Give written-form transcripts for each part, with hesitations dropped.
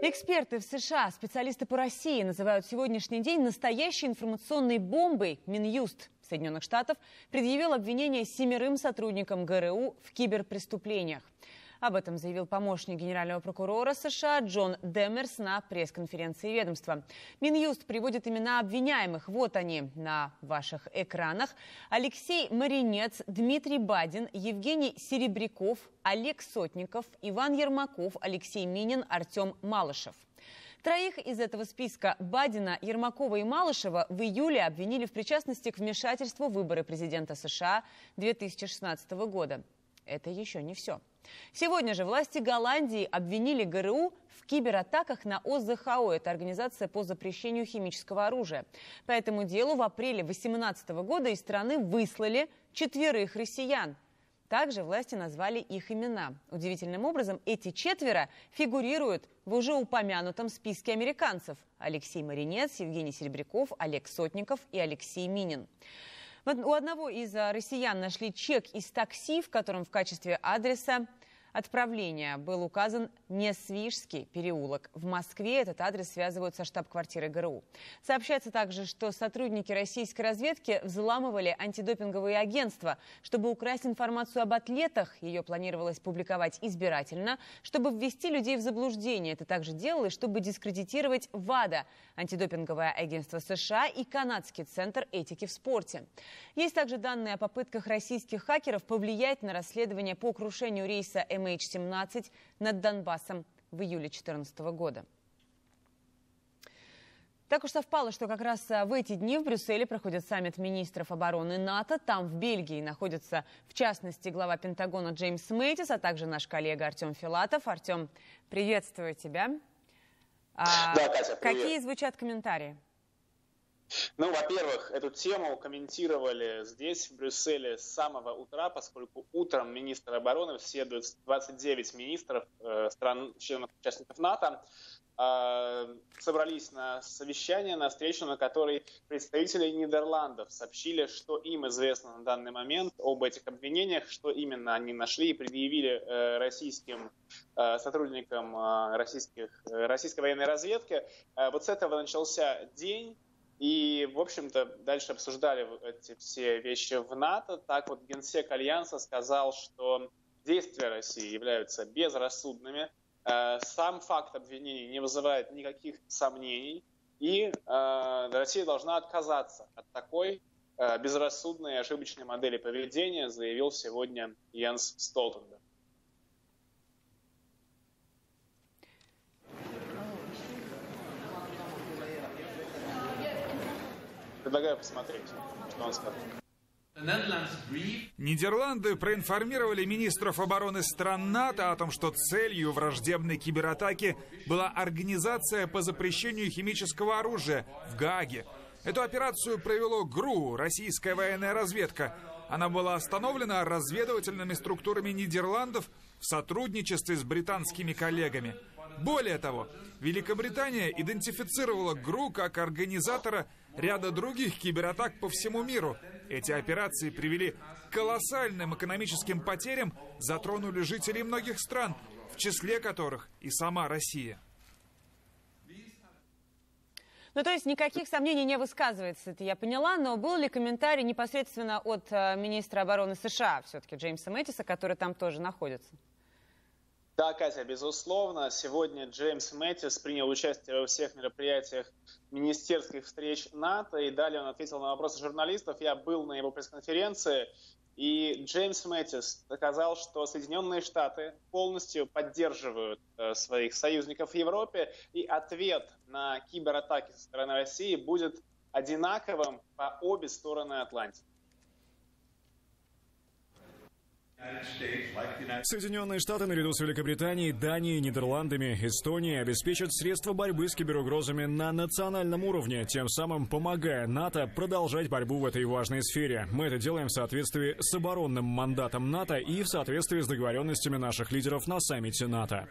Эксперты в США, специалисты по России называют сегодняшний день настоящей информационной бомбой. Минюст Соединенных Штатов предъявил обвинение 7 сотрудникам ГРУ в киберпреступлениях. Об этом заявил помощник генерального прокурора США Джон Демерс на пресс-конференции ведомства. Минюст приводит имена обвиняемых. Вот они на ваших экранах. Алексей Маринец, Дмитрий Бадин, Евгений Серебряков, Олег Сотников, Иван Ермаков, Алексей Минин, Артем Малышев. Троих из этого списка Бадина, Ермакова и Малышева в июле обвинили в причастности к вмешательству в выборы президента США 2016 года. Это еще не все. Сегодня же власти Голландии обвинили ГРУ в кибератаках на ОЗХО. Это организация по запрещению химического оружия. По этому делу в апреле 2018 года из страны выслали 4 россиян. Также власти назвали их имена. Удивительным образом, эти 4 фигурируют в уже упомянутом списке американцев. Алексей Маринец, Евгений Серебряков, Олег Сотников и Алексей Минин. У одного из россиян нашли чек из такси, в котором в качестве адреса отправления был указан Несвижский переулок. В Москве этот адрес связывают со штаб-квартирой ГРУ. Сообщается также, что сотрудники российской разведки взламывали антидопинговые агентства, чтобы украсть информацию об атлетах. Ее планировалось публиковать избирательно, чтобы ввести людей в заблуждение. Это также делалось, чтобы дискредитировать ВАДА, антидопинговое агентство США, и Канадский центр этики в спорте. Есть также данные о попытках российских хакеров повлиять на расследование по крушению рейса MH17 над Донбассом в июле 2014 года. Так уж совпало, что как раз в эти дни в Брюсселе проходит саммит министров обороны НАТО. Там, в Бельгии, находится, в частности, глава Пентагона Джеймс Мэттис, а также наш коллега Артем Филатов. Артем, приветствую тебя. Да, Катя, привет. Какие звучат комментарии? Ну, во-первых, эту тему комментировали здесь, в Брюсселе, с самого утра, поскольку утром министр обороны беседует с 29 министров стран, членов участников НАТО, собрались на совещание, на встречу, на которой представители Нидерландов сообщили, что им известно на данный момент об этих обвинениях, что именно они нашли и предъявили российским сотрудникам российской военной разведки. Вот с этого начался день. И, в общем-то, дальше обсуждали эти все вещи в НАТО. Так вот, генсек Альянса сказал, что действия России являются безрассудными. Сам факт обвинений не вызывает никаких сомнений. И Россия должна отказаться от такой безрассудной и ошибочной модели поведения, заявил сегодня Йенс Столтенберг. Предлагаю посмотреть, что он сказал. Нидерланды проинформировали министров обороны стран НАТО о том, что целью враждебной кибератаки была организация по запрещению химического оружия в Гааге. Эту операцию провело ГРУ, российская военная разведка. Она была остановлена разведывательными структурами Нидерландов в сотрудничестве с британскими коллегами. Более того, Великобритания идентифицировала ГРУ как организатора ряда других кибератак по всему миру. Эти операции привели к колоссальным экономическим потерям, затронули жителей многих стран, в числе которых и сама Россия. Ну, то есть никаких сомнений не высказывается, это я поняла, но был ли комментарий непосредственно от министра обороны США, все-таки Джеймса Мэттиса, который там тоже находится? Да, Катя, безусловно. Сегодня Джеймс Мэттис принял участие во всех мероприятиях министерских встреч НАТО, и далее он ответил на вопросы журналистов. Я был на его пресс-конференции, и Джеймс Мэттис сказал, что Соединенные Штаты полностью поддерживают своих союзников в Европе, и ответ на кибератаки со стороны России будет одинаковым по обе стороны Атлантики. Соединенные Штаты наряду с Великобританией, Данией, Нидерландами, Эстонией обеспечат средства борьбы с киберугрозами на национальном уровне, тем самым помогая НАТО продолжать борьбу в этой важной сфере. Мы это делаем в соответствии с оборонным мандатом НАТО и в соответствии с договоренностями наших лидеров на саммите НАТО.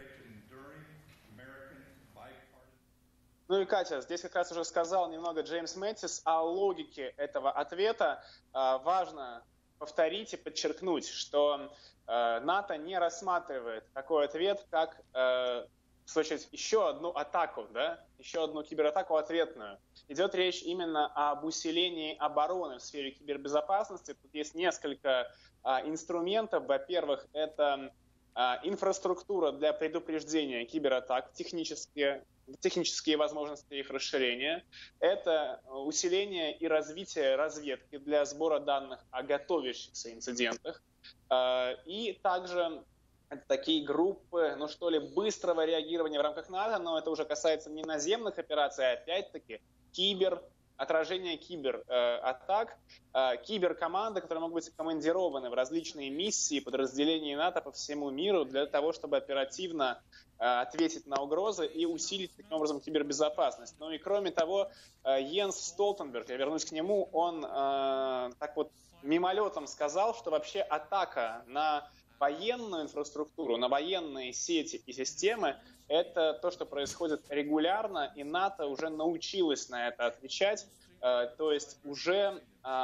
Ну и, Катя, здесь как раз уже сказал немного Джеймс Мэттис о логике этого ответа. Важно повторить и подчеркнуть, что НАТО не рассматривает такой ответ как в свою очередь, еще одну атаку, да, еще одну кибератаку ответную. Идет речь именно об усилении обороны в сфере кибербезопасности. Тут есть несколько инструментов. Во-первых, это инфраструктура для предупреждения кибератак, технические возможности их расширения. Это усиление и развитие разведки для сбора данных о готовящихся инцидентах. И также это такие группы, быстрого реагирования в рамках НАТО, но это уже касается не наземных операций, а опять-таки отражение кибератак, киберкоманды, которые могут быть командированы в различные миссии подразделений НАТО по всему миру для того, чтобы оперативно ответить на угрозы и усилить таким образом кибербезопасность. Ну и кроме того, Йенс Столтенберг, я вернусь к нему, он мимолетом сказал, что вообще атака на военную инфраструктуру, на военные сети и системы – это то, что происходит регулярно, и НАТО уже научилась на это отвечать. То есть уже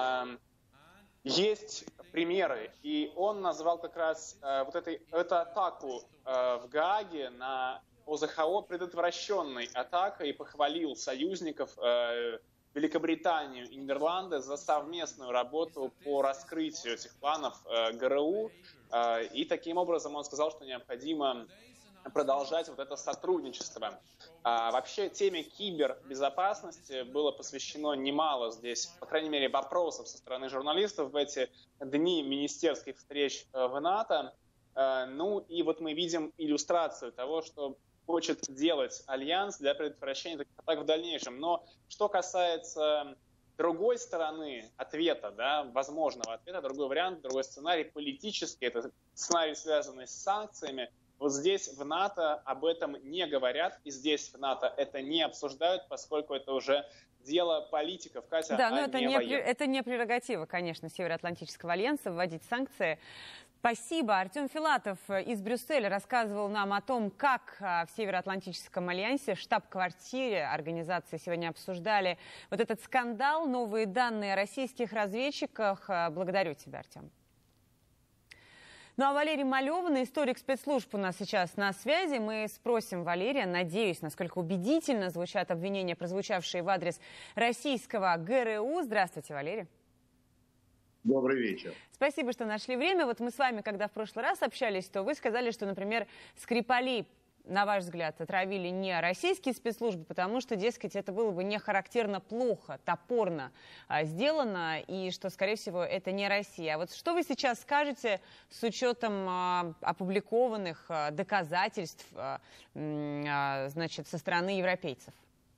есть примеры. И он назвал как раз эту атаку в Гааге на ОЗХО предотвращенной атакой и похвалил союзников Великобританию и Нидерланды за совместную работу по раскрытию этих планов ГРУ. И таким образом он сказал, что необходимо продолжать это сотрудничество. Вообще теме кибербезопасности было посвящено немало здесь, по крайней мере, вопросов со стороны журналистов в эти дни министерских встреч в НАТО. И мы видим иллюстрацию того, что хочет делать Альянс для предотвращения таких атак в дальнейшем. Но что касается другой стороны ответа, возможного ответа, другой вариант, другой сценарий, политический, это сценарий, связанный с санкциями, вот здесь в НАТО об этом не говорят, и здесь в НАТО это не обсуждают, поскольку это уже дело политиков, Катя, но это не прерогатива, конечно, Североатлантического альянса вводить санкции. Спасибо. Артем Филатов из Брюсселя рассказывал нам о том, как в Североатлантическом альянсе, штаб-квартире организации сегодня обсуждали этот скандал, новые данные о российских разведчиках. Благодарю тебя, Артем. А Валерий Малевин, историк спецслужб, у нас сейчас на связи. Мы спросим Валерия, надеюсь, насколько убедительно звучат обвинения, прозвучавшие в адрес российского ГРУ. Здравствуйте, Валерий. Добрый вечер. Спасибо, что нашли время. Мы с вами, когда в прошлый раз общались, то вы сказали, что, например, Скрипалей, на ваш взгляд, отравили не российские спецслужбы, потому что, дескать, это было бы не характерно плохо, топорно сделано, и что, скорее всего, это не Россия. А что вы сейчас скажете с учетом опубликованных доказательств, со стороны европейцев?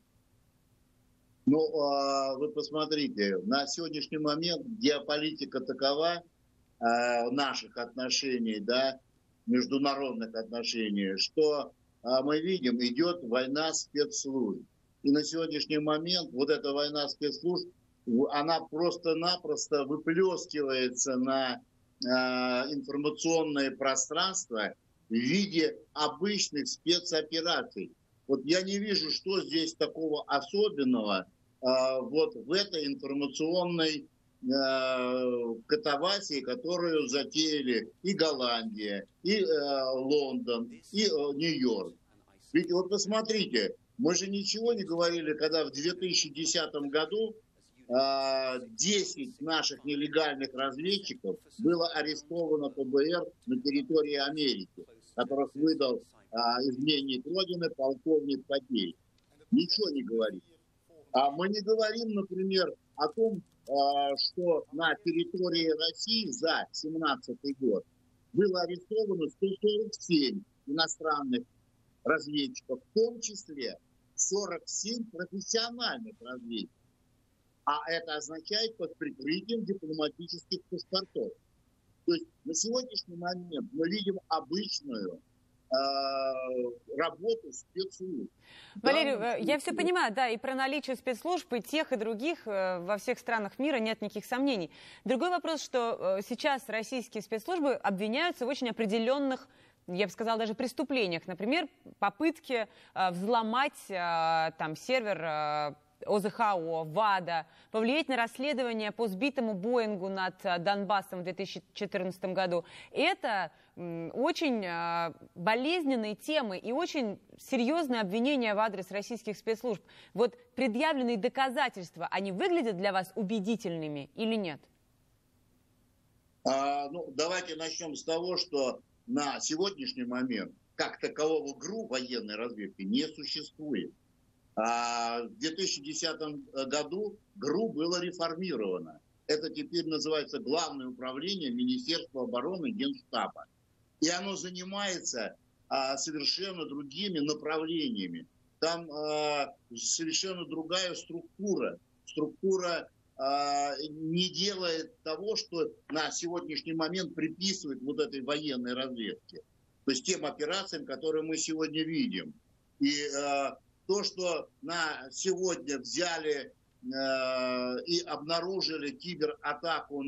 Вы посмотрите, на сегодняшний момент геополитика такова наших отношений, международных отношений, что мы видим, идет война спецслужб. И на сегодняшний момент эта война спецслужб, она просто-напросто выплескивается на информационное пространство в виде обычных спецопераций. Я не вижу, что здесь такого особенного в этой информационной катавасии, которую затеяли и Голландия, и Лондон, и Нью-Йорк. Ведь посмотрите, мы же ничего не говорили, когда в 2010 году 10 наших нелегальных разведчиков было арестовано ФБР на территории Америки, которых выдал изменник Родины полковник Потей. Ничего не говорим. Мы не говорим, например, о том, что на территории России за 2017 год было арестовано 147 иностранных разведчиков, в том числе 47 профессиональных разведчиков. А это означает под прикрытием дипломатических паспортов. То есть на сегодняшний момент мы видим обычную работу спецслужб. Валерий, я все понимаю, и про наличие спецслужб, и тех, и других во всех странах мира нет никаких сомнений. Другой вопрос, что сейчас российские спецслужбы обвиняются в очень определенных, я бы сказала, даже преступлениях. Например, попытки взломать сервер ОЗХО, ВАДА, повлиять на расследование по сбитому Боингу над Донбассом в 2014 году. Это очень болезненные темы и очень серьезные обвинения в адрес российских спецслужб. Вот предъявленные доказательства, они выглядят для вас убедительными или нет? Давайте начнем с того, что на сегодняшний момент как такового ГРУ военной разведки не существует. В 2010 году ГРУ было реформировано. Это теперь называется Главное управление Министерства обороны Генштаба. И оно занимается совершенно другими направлениями. Там совершенно другая структура. Структура не делает того, что на сегодняшний момент приписывает вот этой военной разведке. То есть тем операциям, которые мы сегодня видим. И то, что сегодня взяли и обнаружили кибератаку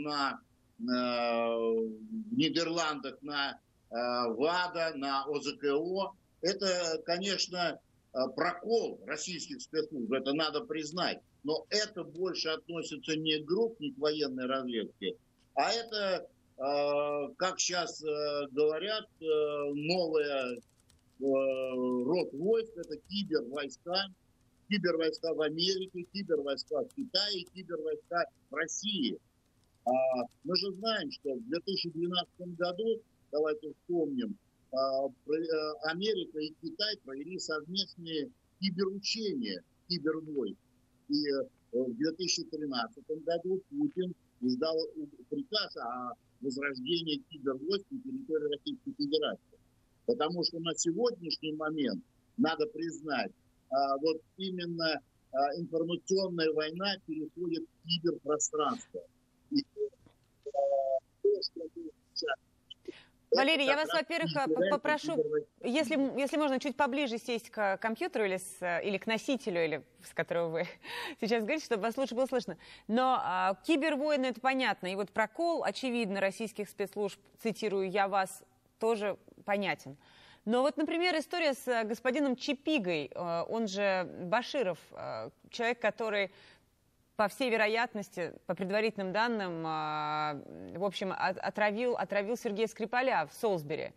в Нидерландах на ВАДА, на ОЗКО, это, конечно, прокол российских спецслужб, это надо признать. Но это больше относится не к ГРУ, не к военной разведке, а это, как сейчас говорят, новая род войск, это кибервойска. Кибервойска в Америке, кибервойска в Китае, кибервойска в России. Мы же знаем, что в 2012 году, давайте вспомним, Америка и Китай провели совместные киберучения, кибервойск. И в 2013 году Путин издал приказ о возрождении кибервойск на территории Российской Федерации. Потому что на сегодняшний момент, надо признать, вот именно информационная война переходит в киберпространство. И то, что мы сейчас... Валерий, я вас, во-первых, попрошу, если можно, чуть поближе сесть к компьютеру или к носителю, или с которого вы сейчас говорите, чтобы вас лучше было слышно. Но кибервойны, это понятно. И вот прокол, очевидно, российских спецслужб, цитирую я вас, тоже понятен. Но вот, например, история с господином Чипигой, он же Баширов, человек, который... по всей вероятности, по предварительным данным, в общем, отравил Сергея Скрипаля в Солсбери.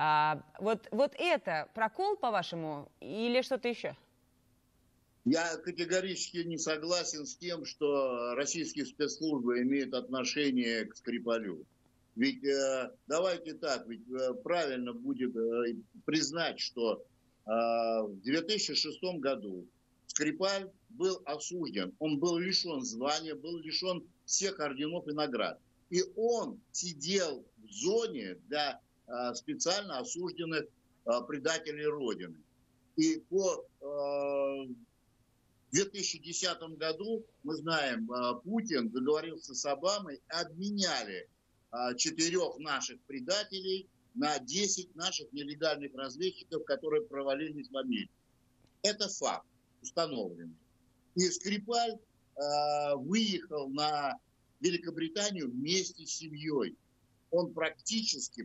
Вот это прокол, по-вашему, или что-то еще? Я категорически не согласен с тем, что российские спецслужбы имеют отношение к Скрипалю. Ведь давайте так, ведь правильно будет признать, что в 2006 году Скрипаль был осужден, он был лишен звания, был лишен всех орденов и наград. И он сидел в зоне для специально осужденных предателей Родины. И по 2010 году, мы знаем, Путин договорился с Обамой, обменяли 4 наших предателей на 10 наших нелегальных разведчиков, которые провалились в Америке. Это факт установленный. И Скрипаль выехал на Великобританию вместе с семьей. Он практически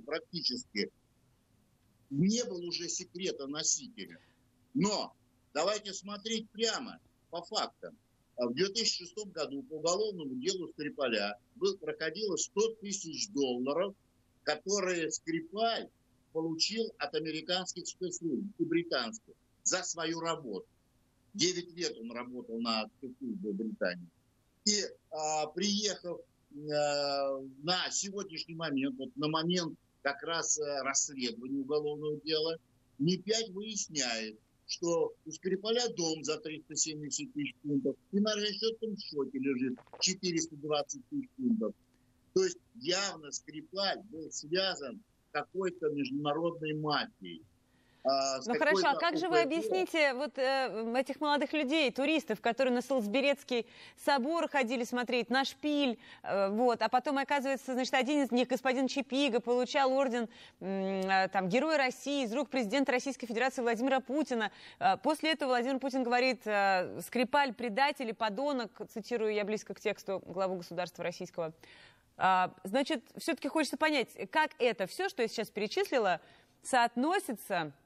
не был уже секретоносителем. Но давайте смотреть прямо по фактам. В 2006 году по уголовному делу Скрипаля проходило $100 тысяч, которые Скрипаль получил от американских спецслужб и британских за свою работу. 9 лет он работал на спецслужбе Британии. И приехав на сегодняшний момент, вот на момент как раз расследования уголовного дела, МИ-5 выясняет, что у Скрипаля дом за 370 тысяч фунтов и на расчетном счете лежит 420 тысяч фунтов. То есть явно Скрипаль был связан с какой-то международной мафией. Ну хорошо, а как же вы объясните вот этих молодых людей, туристов, которые на Солсберецкий собор ходили смотреть, на шпиль, вот, а потом, оказывается, значит, один из них, господин Чипига, получал орден там, Героя России из рук президента Российской Федерации Владимира Путина. После этого Владимир Путин говорит: Скрипаль, предатель и подонок, цитирую я близко к тексту главу государства российского. Значит, все-таки хочется понять, как это все, что я сейчас перечислила, соотносится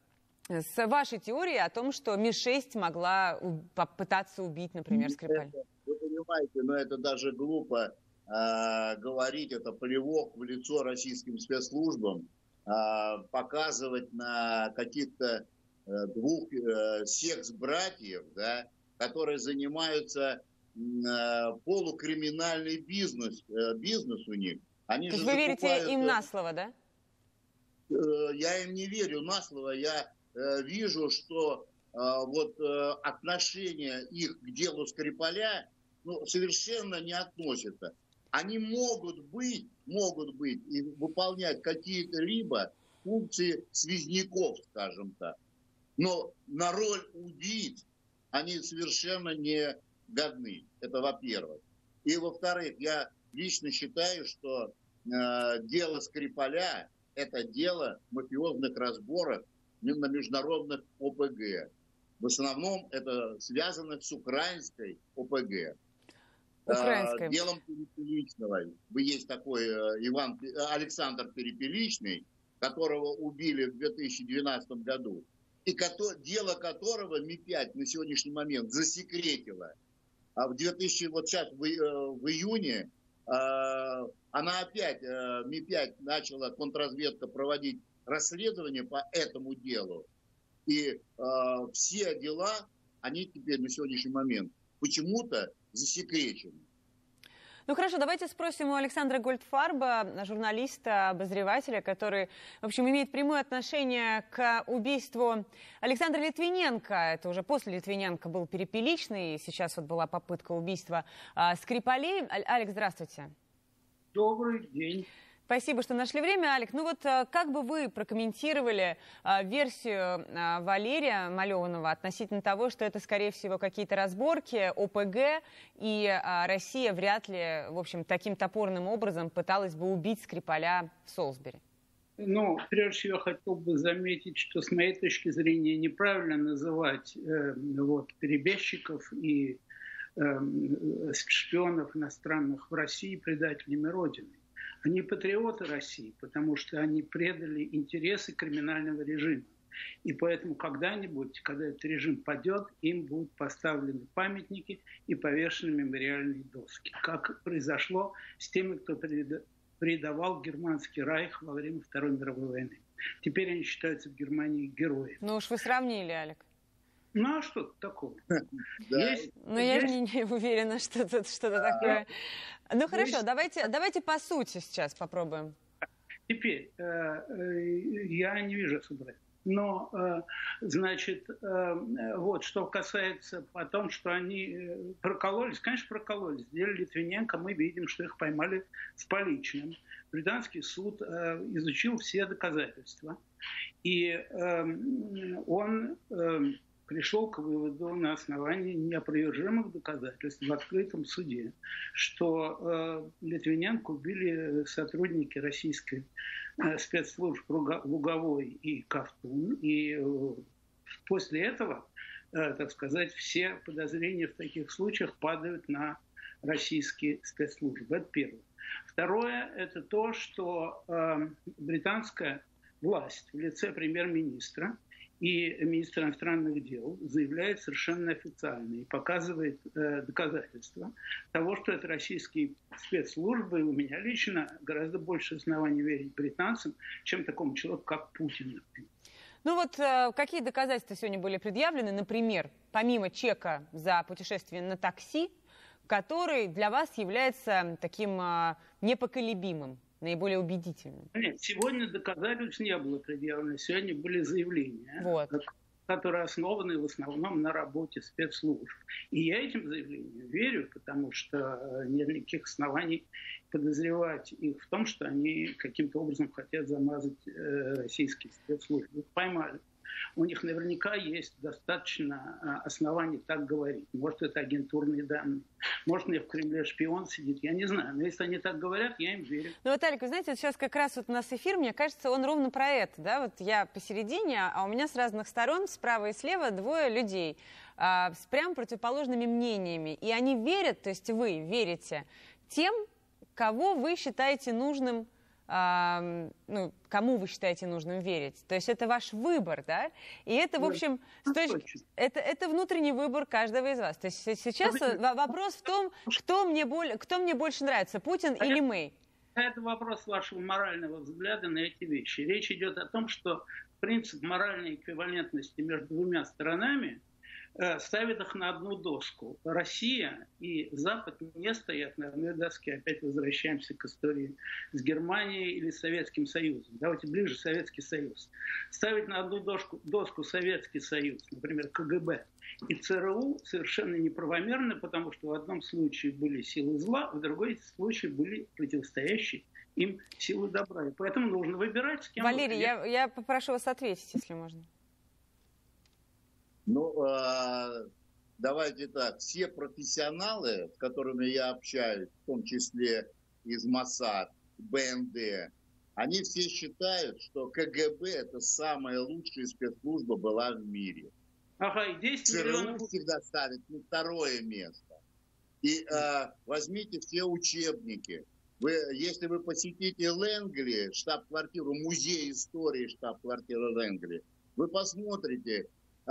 с вашей теорией о том, что Ми-6 могла попытаться убить, например, Скрипаля? Вы понимаете, но это даже глупо говорить, это плевок в лицо российским спецслужбам, показывать на каких-то двух секс-братьев, да, которые занимаются полукриминальный бизнес у них. Они То же есть вы верите им на слово, да? Я им не верю на слово. Я вижу, что вот отношение их к делу Скрипаля совершенно не относятся. Они могут быть и выполнять какие-либо функции связняков, скажем так. Но на роль убийц они совершенно не годны. Это во-первых. И во-вторых, я лично считаю, что дело Скрипаля – это дело мафиозных разборок на международных ОПГ. В основном это связано с украинской ОПГ. Делом Перепеличного. Есть такой Александр Перепеличный, которого убили в 2012 году, и дело которого Ми-5 на сегодняшний момент засекретило. А в июне она опять, Ми-5 начала контрразведка проводить расследование по этому делу. И все дела, они теперь на сегодняшний момент почему-то засекречены. Ну хорошо, давайте спросим у Александра Гольдфарба, журналиста, обозревателя, который, в общем, имеет прямое отношение к убийству Александра Литвиненко. Это уже после Литвиненко был Перепеличный, и сейчас вот была попытка убийства Скрипалей. Алекс, здравствуйте. Добрый день. Спасибо, что нашли время, Алек. Ну вот как бы вы прокомментировали версию Валерия Малеванова относительно того, что это, скорее всего, какие-то разборки, ОПГ, и Россия вряд ли, в общем, таким топорным образом пыталась бы убить Скрипаля в Солсбери? Ну, прежде всего, я хотел бы заметить, что с моей точки зрения неправильно называть перебежчиков и шпионов иностранных в России предателями Родины. Они патриоты России, потому что они предали интересы криминального режима. И поэтому когда-нибудь, когда этот режим падет, им будут поставлены памятники и повешены мемориальные доски. Как произошло с теми, кто предавал германский райх во время Второй мировой войны. Теперь они считаются в Германии героями. Ну уж вы сравнили, Алек. Ну а что такого? Но я не уверена, что тут что-то такое. Ну хорошо, давайте по сути сейчас попробуем. Теперь я не вижу особо. Но, значит, вот, что касается о том, что они прокололись, конечно, прокололись. В деле Литвиненко мы видим, что их поймали с поличным. Британский суд изучил все доказательства. И он пришел к выводу на основании неопровержимых доказательств в открытом суде, что Литвиненко убили сотрудники российской спецслужб Луговой и Ковтун. И после этого, так сказать, все подозрения в таких случаях падают на российские спецслужбы. Это первое. Второе – это то, что британская власть в лице премьер-министра и министр иностранных дел заявляет совершенно официально и показывает доказательства того, что это российские спецслужбы. И у меня лично гораздо больше оснований верить британцам, чем такому человеку, как Путин. Ну вот какие доказательства сегодня были предъявлены? Например, помимо чека за путешествие на такси, который для вас является таким непоколебимым, наиболее убедительным? Нет, сегодня доказательств не было предъявлено. Сегодня были заявления, которые основаны в основном на работе спецслужб. И я этим заявлениям верю, потому что нет никаких оснований подозревать их в том, что они каким-то образом хотят замазать российские спецслужбы. Их поймали. У них наверняка есть достаточно оснований так говорить. Может, это агентурные данные. Может, у них в Кремле шпион сидит. Я не знаю. Но если они так говорят, я им верю. Ну вот, Алик, вы знаете, вот сейчас как раз вот у нас эфир, мне кажется, он ровно про это. Да? Вот я посередине, а у меня с разных сторон, справа и слева, двое людей с прям противоположными мнениями. И они верят, то есть вы верите тем, кого вы считаете нужным ну, кому вы считаете нужным верить. То есть это ваш выбор, да? И это, в общем, это внутренний выбор каждого из вас. То есть сейчас вопрос в том, кто мне больше нравится, Путин или Мэй. Это вопрос вашего морального взгляда на эти вещи. Речь идет о том, что принцип моральной эквивалентности между двумя сторонами ставит их на одну доску. Россия и Запад не стоят на одной доске. Опять возвращаемся к истории с Германией или Советским Союзом. Давайте ближе Советский Союз. Ставить на одну доску Советский Союз, например, КГБ и ЦРУ, совершенно неправомерно, потому что в одном случае были силы зла, в другой случае были противостоящие им силы добра. И поэтому нужно выбирать, с кем... Валерий, я попрошу вас ответить, если можно. Ну, давайте так. Все профессионалы, с которыми я общаюсь, в том числе из МОСАД, БНД, они все считают, что КГБ – это самая лучшая спецслужба была в мире. Ага, и 10 миллионов... ЦРУ всегда ставит на второе место. И возьмите все учебники. Если вы посетите Лэнгли, штаб-квартиру, музей истории штаб-квартиры Лэнгли, вы посмотрите,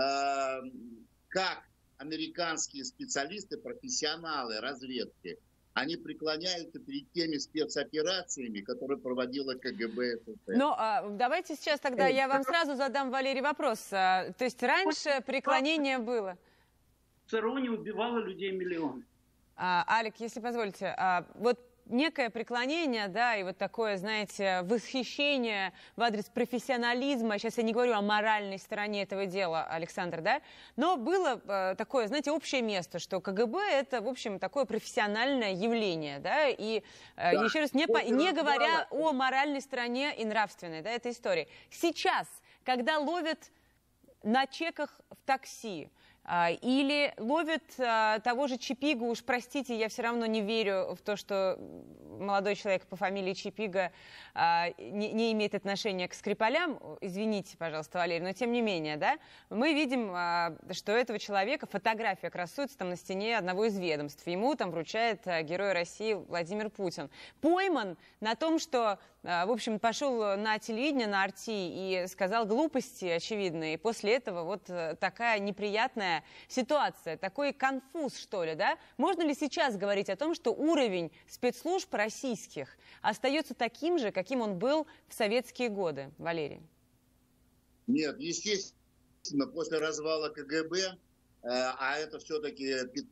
как американские специалисты, профессионалы разведки, они преклоняются перед теми спецоперациями, которые проводила КГБ СССР. Ну, давайте сейчас тогда я вам сразу задам, Валерий, вопрос. То есть раньше преклонение было? ЦРУ не убивало людей миллионы. Алик, если позволите, вот некое преклонение, да, и вот такое, знаете, восхищение в адрес профессионализма, сейчас я не говорю о моральной стороне этого дела, Александр, да, но было такое, знаете, общее место, что КГБ это, в общем, такое профессиональное явление, да, и еще раз, не говоря о моральной стороне и нравственной, да, этой истории. Сейчас, когда ловят на чеках в такси, или ловят того же Чипигу, уж простите, я все равно не верю в то, что молодой человек по фамилии Чипига не имеет отношения к Скрипалям, извините, пожалуйста, Валерий, но тем не менее, да, мы видим, что этого человека, фотография красуется там на стене одного из ведомств, ему там вручает Герой России Владимир Путин. Пойман на том, что, в общем, пошел на телевидение, на Арти и сказал глупости очевидные, и после этого вот такая неприятная ситуация, такой конфуз, что ли, да? Можно ли сейчас говорить о том, что уровень спецслужб российских остается таким же, каким он был в советские годы, Валерий? Нет, естественно, после развала КГБ, а это все-таки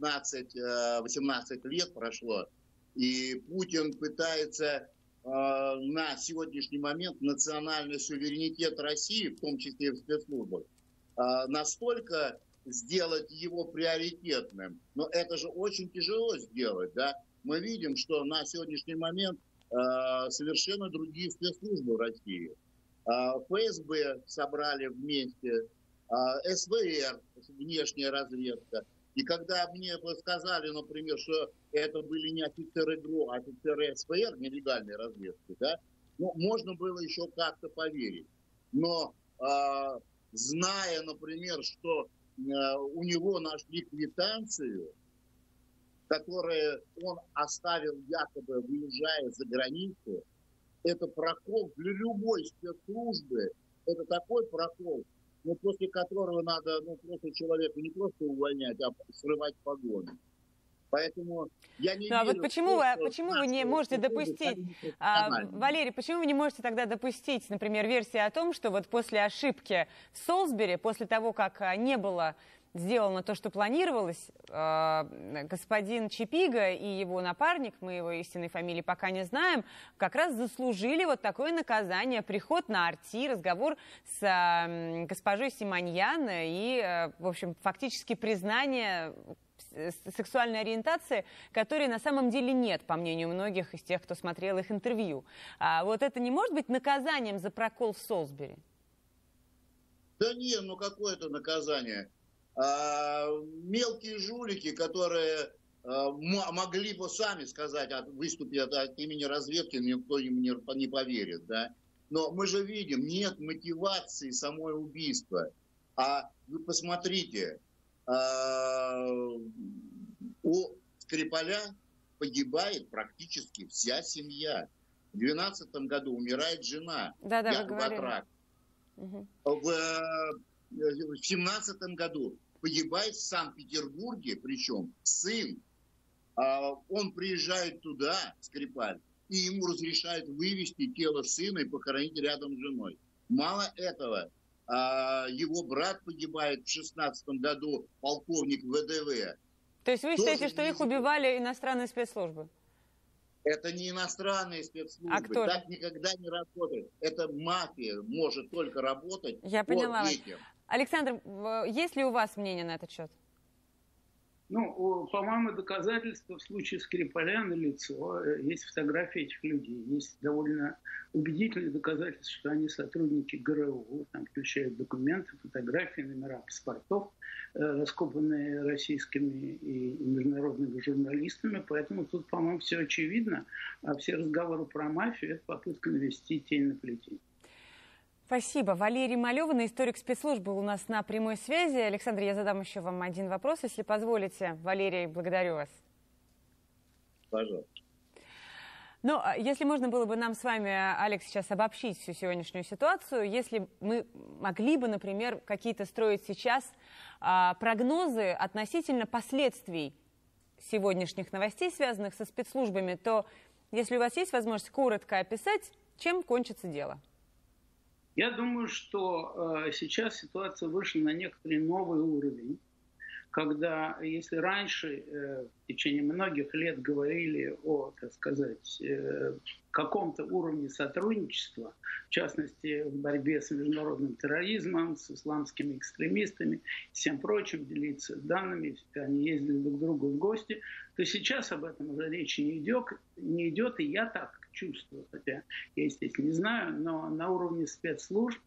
15-18 лет прошло, и Путин пытается на сегодняшний момент национальный суверенитет России, в том числе и в спецслужбах, настолько сделать его приоритетным. Но это же очень тяжело сделать, да? Мы видим, что на сегодняшний момент совершенно другие спецслужбы в России. ФСБ собрали вместе, СВР, внешняя разведка. И когда мне сказали, например, что это были не офицеры ГРУ, а офицеры СВР, нелегальной разведки, да, ну, можно было еще как-то поверить. Но зная, например, что у него нашли квитанцию, которую он оставил якобы, выезжая за границу, это прокол для любой спецслужбы. Это такой прокол, ну, после которого надо просто человека не просто увольнять, а срывать погоны. Поэтому я не верю, вот почему вы не можете допустить, Валерий, почему вы не можете тогда допустить, например, версию о том, что вот после ошибки в Солсбери, после того, как не было сделано то, что планировалось, господин Чипига и его напарник, мы его истинной фамилии пока не знаем, как раз заслужили вот такое наказание, приход на Арти, разговор с госпожой Симоньян и, в общем, фактически признание сексуальной ориентации, которой на самом деле нет, по мнению многих из тех, кто смотрел их интервью. Вот это не может быть наказанием за прокол в Солсбери? Да нет, ну какое это наказание? Мелкие жулики, которые могли бы сами сказать, выступить от имени разведки, никто им не поверит, да? Но мы же видим, нет мотивации самое убийство. А вы посмотрите, у Скрипаля погибает практически вся семья. В 2012 году умирает жена. Да, вы якобы от говорили. рака. Угу. В 2017 году погибает в Санкт-Петербурге, причем сын. Он приезжает туда, Скрипаль, и ему разрешают вывести тело сына и похоронить рядом с женой. Мало этого, его брат погибает в 2016 году, полковник ВДВ. То есть вы Тоже считаете, что их убивали иностранные спецслужбы? Это не иностранные спецслужбы. А кто же? Так никогда не работает. Это мафия может только работать Я поняла по вас. детям. Александр, есть ли у вас мнение на этот счет? Ну, по-моему, доказательства в случае Скрипаля налицо. Есть фотографии этих людей. Есть довольно убедительные доказательства, что они сотрудники ГРУ. Там включают документы, фотографии, номера паспортов, раскопанные российскими и международными журналистами. Поэтому тут, по-моему, все очевидно. А все разговоры про мафию – это попытка навести тень на плетень. Спасибо. Валерий Малевин, историк спецслужб, был у нас на прямой связи. Александр, я задам еще вам один вопрос, если позволите. Валерий, благодарю вас. Пожалуйста. Ну, если можно было бы нам с вами, Алекс, сейчас обобщить всю сегодняшнюю ситуацию, если мы могли бы, например, какие-то строить сейчас прогнозы относительно последствий сегодняшних новостей, связанных со спецслужбами, то, если у вас есть возможность коротко описать, чем кончится дело? Я думаю, что сейчас ситуация вышла на некоторый новый уровень, когда, если раньше в течение многих лет говорили о, так сказать, каком-то уровне сотрудничества, в частности, в борьбе с международным терроризмом, с исламскими экстремистами, всем прочим, делиться данными, они ездили друг к другу в гости, то сейчас об этом уже речи не идет, и я так чувствую, хотя я, естественно, не знаю, но на уровне спецслужб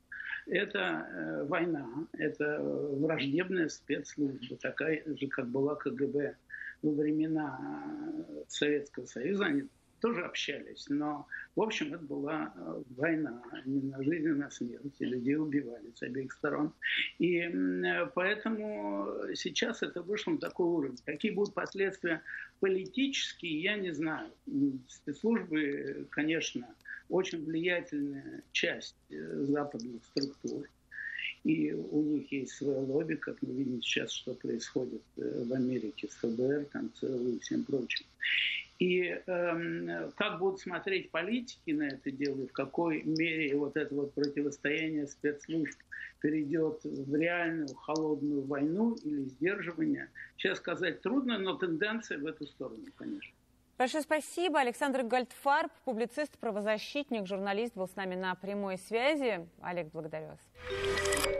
это война, это враждебная спецслужба, такая же, как была КГБ во времена Советского Союза. Они тоже общались, но, в общем, это была война, не на жизнь, а на смерть. Людей убивали с обеих сторон. И поэтому сейчас это вышло на такой уровень. Какие будут последствия политические, я не знаю. Спецслужбы, конечно, очень влиятельная часть западных структур. И у них есть свое лобби, как мы видим сейчас, что происходит в Америке с ФБР, там, ЦРУ и всем прочим. И как будут смотреть политики на это дело, и в какой мере вот это вот противостояние спецслужб перейдет в реальную холодную войну или сдерживание, сейчас сказать трудно, но тенденция в эту сторону, конечно. Большое спасибо. Александр Гольдфарб, публицист, правозащитник, журналист, был с нами на прямой связи. Олег, благодарю вас.